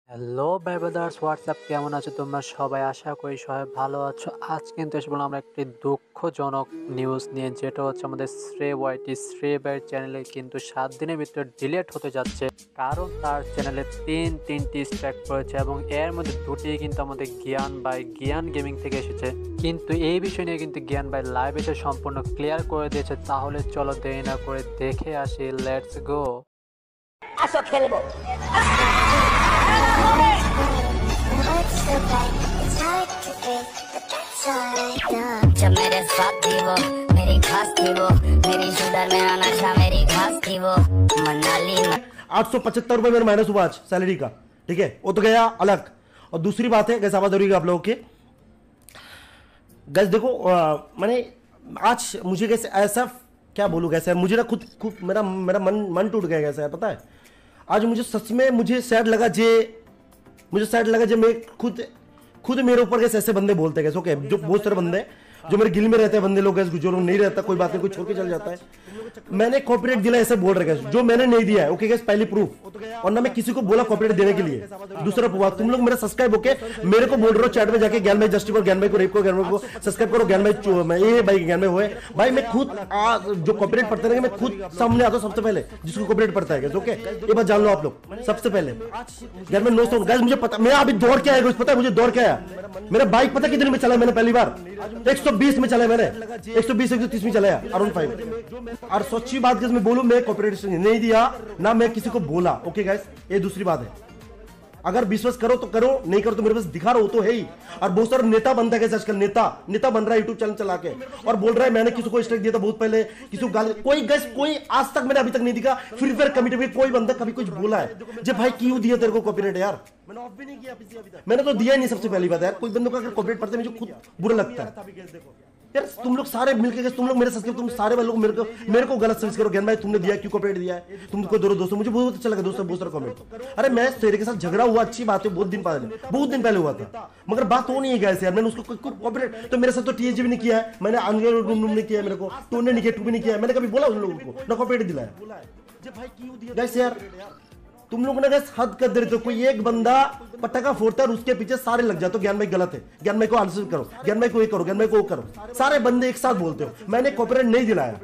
Hello ভাই brothers WhatsApp কেমন আছো তোমরা সবাই? আশা করি সবাই ভালো আছো। আজ কিন্তু এসে বললাম আমরা একটি দুঃখজনক নিউজ নিয়ে, যেটা হচ্ছে আমাদের শ্রে ভাইয়ের চ্যানেলে কিন্তু 7 দিনের ভিতরে ডিলেট হতে যাচ্ছে। কারণ তার চ্যানেলে তিনটি স্ট্রাইক করেছে এবং এর মধ্যে দুটি কিন্তু আমাদের জ্ঞান গেমিং থেকে এসেছে। কিন্তু এই বিষয় নিয়ে কিন্তু জ্ঞান ভাই লাইভ এসে সম্পূর্ণ ক্লিয়ার করে দিয়েছে। তাহলে চলো দেরি না করে দেখে আসি, লেটস গো। আসো খেলবো। जब मेरे साथ थी वो मेरी खास थी वो मेरी शुगर में आना था मेरी खास थी वो मनाली 875 रुपये मेरा माइनस हुआ आज सैलरी का। ठीक है, वो तो गया अलग। और दूसरी बात है गैस, आवाज हो रही है आप लोगों के। गैस देखो मैंने आज मुझे गैस ऐसा क्या बोलूँ गैस यार, मुझे ना खुद खुद मेरा मेरा मन टूट गया गैस यार। पता है आज मुझे सच में मुझे सैड लगा जे मैं खुद मेरे ऊपर कैसे ऐसे बंदे बोलते हैं। ओके, जो बहुत सारे बंदे जो मेरे गिल में रहते हैं बंदे लोग, जो लोग नहीं रहता कोई बात नहीं, कोई छोड़ के चल जाता है। मैंने कॉपीराइट दिला ऐसे बोल रहे हैं जो मैंने नहीं दिया है। ओके गैस, पहली प्रूफ। और ना मैं किसी को बोला कॉपीराइट देने के लिए। दूसरा प्रूफ, तुम लोग मेरा सब्सक्राइब होके मेरे को बोल रहे हो चैट में जाके ज्ञान भाई जस्टिस और ज्ञान भाई को रेप को ज्ञान भाई को सब्सक्राइब करो, ज्ञान भाई ये भाई ज्ञान भाई हुए भाई। मैं खुद जो कॉपीराइट पढ़ते रहेंगे मैं खुद सामने आता हूं सबसे पहले जिसको कॉपीराइट पढ़ता है। ओके, ये बात जान लो आप लोग सबसे पहले। ज्ञान में नोट गाइस, मुझे पता मैं अभी दौड़ के आया, पता है मुझे दौड़ के आया। मेरा बाइक पता कितने में चला मैंने पहली बार 120 में चला, मैंने 120 130 में चलाया अराउंड 5। और सच्ची बात मैं बोलूं, मैं कॉपीराइट नहीं दिया ना मैं किसी को बोला। ओके गाइस, ये दूसरी बात है। अगर विश्वास करो तो करो, नहीं करो तो मेरे पास दिखा रहा हो तो है ही। और बहुत सारा नेता बनता है आजकल, नेता बन रहा है यूट्यूब चैनल चला के और बोल रहा है मैंने किसी को स्ट्राइक दिया था बहुत पहले, किसी को गाली। कोई आज तक मैंने अभी तक नहीं दिखा। फ्री फायर कमिटी में कोई बंदा कभी कुछ बोला है जब भाई क्यों दिया तेरे को कॉपीराइट यार? मैंने ऑफ भी नहीं किया अभी तक, मैंने तो दिया ही नहीं। सबसे पहली बात यार, कोई बंदों का अगर कॉपीराइट पढ़ते मुझे खुद बुरा लगता है यार। तुम लोग सारे मिलकर, तुम लोग मेरे सब्सक्राइब, तुम सारे लोग मेरे को गलत सर्विस करो। ज्ञान भाई तुमने दिया, क्यों कॉपीराइट दिया है? तुमको दोस्तों मुझे बहुत अच्छा लगा दोस्तों, बहुत सारा कमेंट। अरे मैं तेरे के साथ झगड़ा हुआ, अच्छी बात है, बहुत दिन पहले हुआ था, मगर बात हो नहीं है गाइस यार। मैंने उसको कॉपीराइट तो मेरे साथ तो टीएजी भी नहीं किया है, मैंने अनगेल नहीं किया, मेरे को तूने नहीं किया, तू भी नहीं किया। मैंने कभी बोला उन लोगों को ना कॉपीराइट दिलाया गाइस यार? तुम लोग ना गैस हद कर दे रहे हो। कोई एक बंदा पटाखा फोड़ता है और उसके पीछे सारे लग जाते हो ज्ञान भाई गलत है, ज्ञान भाई को आंसर करो, ज्ञान भाई को ये करो, ज्ञान भाई को वो करो। सारे बंदे एक साथ बोलते हो। मैंने कॉपीराइट नहीं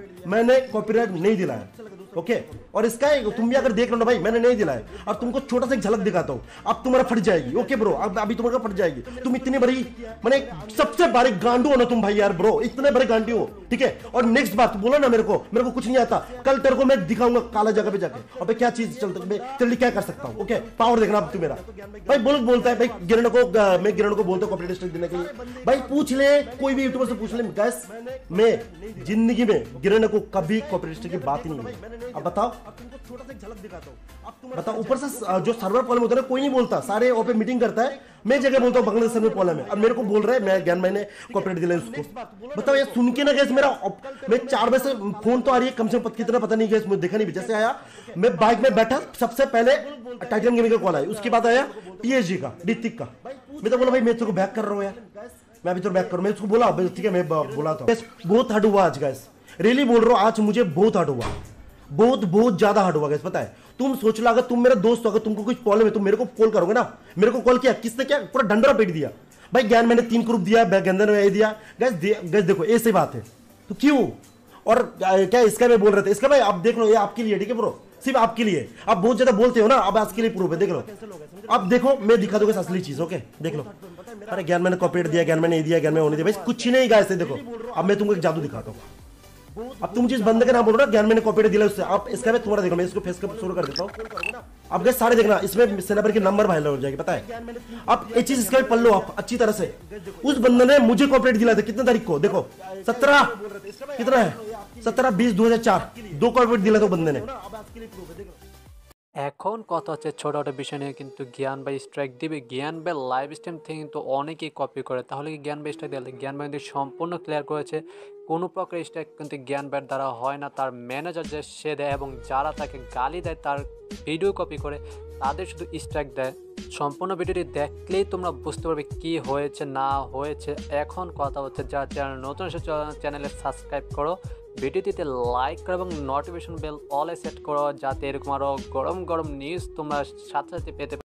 दिलाया, ओके। और इसका तुम भी अगर देख लो ना भाई, मैंने नहीं दिलाया। और तुमको छोटा सा एक झलक दिखाता हूं, अब तुम्हारा फट जाएगी। ओके ब्रो, अब अभी तुम्हारा फट जाएगी। तुम इतनी बड़ी मैंने सबसे बड़े गांडू हो ना तुम भाई यार ब्रो, इतने बड़े गांडू हो, ठीक है। और नेक्स्ट बात बोलो ना मेरे को कुछ नहीं आता। कल तेरे को मैं दिखाऊंगा काला जगह पे जाके अब क्या चीज चलता है, तेरे लिए क्या कर सकता हूं। ओके, पावर देखना अब तू मेरा भाई। बोलता है भाई गिरण को, मैं गिरण को बोलता हूं कॉपीराइट स्ट्राइक देने के लिए। भाई पूछ ले, कोई भी यूट्यूबर से पूछ ले गैस, मैं जिंदगी में गिरण को कभी कॉपीराइट स्ट्राइक की बात ही नहीं है। अब बताओ, छोटा सा झलक दिखाता हूं, बताओ। ऊपर से जो सर्वर प्रॉब्लम होता है कोई नहीं बोलता, सारे ओपे मीटिंग करता है। मैं जगह बोलता हूं बांग्लादेश सर्वर प्रॉब्लम है, अब मेरे को बोल रहा है मैं ज्ञान भाई ने कॉपीराइट दिलाया उसको। बताओ ये सुन के ना गैस मेरा, मैं 4 बजे से फोन तो आ रही है कम से कम कितना पता नहीं गैस, मुझे देखा नहीं। जैसे आया मैं बाइक में बैठा, सबसे पहले टाइटन गेमिंग का कॉल आया, उसके बाद आया पीएचजी का, ऋतिक का। मैं तो बोला भाई मैं तेरे को बैक कर रहा हूं यार, मैं अभी तो बैक करूं। मैं उसको बोला ठीक है, मैं बोला था। बहुत हार्ड हुआ आज गैस, रियली बोल रहा हूं, आज मुझे बहुत हार्ड हुआ, बहुत ज्यादा हार्ड हुआ गैस। पता है तुम सोच लो, अगर तुम मेरा दोस्त हो, अगर तुमको कुछ प्रॉब्लम है तुम मेरे को कॉल करोगे ना। मेरे को कॉल किया, किसने क्या पूरा डंडरा पीट दिया भाई। ज्ञान मैंने 3 ग्रुप दिया, गंदन में दिया गैस। देखो ऐसी बात है तो क्यों? और क्या इसका मैं बोल रहे थे, इसका भाई आप देख लो, ये आपके लिए ठीक है ब्रो, सिर्फ आपके लिए। आप बहुत ज्यादा बोलते हो ना, अब आज के लिए प्रूफ है, देख लो। अब देखो मैं दिखा दूंगा असली चीज। ओके देख लो। अरे ज्ञान मैंने कॉपीराइट दिया, ज्ञान मैंने दिया, ज्ञान में होने दिया भाई, कुछ नहीं गाइस। देखो अब मैं तुमको एक जादू दिखाता हूँ। अब तुम जिस बंदे का नाम बोल रहे हो ज्ञान मैंने कॉपीराइट दिया उससे, आप इसका मैं तुम्हारा देखो, मैं इसको फेस शुरू कर देता हूं। अब गैस सारे देखना, इसमें सेनापर के नंबर वायरल हो जाएगी, पता है। अब ये चीज इसका भी पढ़ लो आप अच्छी तरह से। उस बंदे ने मुझे कॉपीराइट दिया था कितने तारीख को, देखो 17 कितना है 17/20/2004 2 कॉपीराइट दिया था बंदे ने। এখন কথা হচ্ছে ছোটখাটো বিষয় নিয়ে কিন্তু জ্ঞান ভাই স্ট্রাইক দিবে। জ্ঞান ভাই লাইভ স্ট্রিম থেকে কিন্তু অনেকেই কপি করে, তাহলে কি জ্ঞান ভাই স্ট্রাইক দিলে? জ্ঞান ভাই কিন্তু সম্পূর্ণ ক্লিয়ার করেছে কোনো প্রকার স্ট্রাইক কিন্তু জ্ঞান ভাইয়ের দ্বারা হয় না, তার ম্যানেজার যে সে দেয় এবং যারা তাকে গালি দেয় তার ভিডিও কপি করে তাদের শুধু স্ট্রাইক দেয়। সম্পূর্ণ ভিডিওটি দেখলেই তোমরা বুঝতে পারবে কি হয়েছে না হয়েছে। এখন কথা হচ্ছে যারা চ্যানেল নতুন এসে চ্যানেলে সাবস্ক্রাইব করো, ভিডিওটিতে লাইক করো এবং নোটিফিকেশন বেল অলে সেট করো, যাতে এরকম আরও গরম নিউজ তোমরা সাথে সাথে পেতে